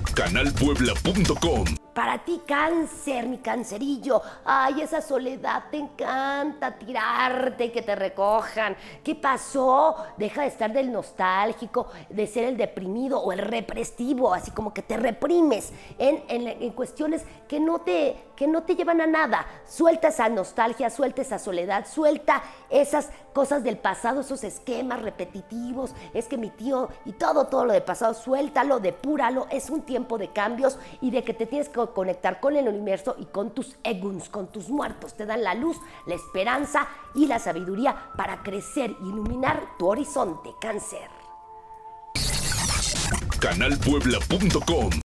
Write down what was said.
canalpuebla.com. Para ti, cáncer, mi cancerillo. Ay, esa soledad te encanta, tirarte y que te recojan. ¿Qué pasó? Deja de estar del nostálgico, de ser el deprimido o el represivo, así como que te reprimes en cuestiones que no te llevan a nada. Suelta esa nostalgia, suelta esa soledad, suelta esas cosas del pasado, esos esquemas repetitivos. Es que mi tío y todo lo del pasado, suéltalo, depúralo. Es un tiempo de cambios y de que te tienes que conectar con el universo y con tus eguns, con tus muertos. Te dan la luz, la esperanza y la sabiduría para crecer y iluminar tu horizonte, cáncer. canalpuebla.com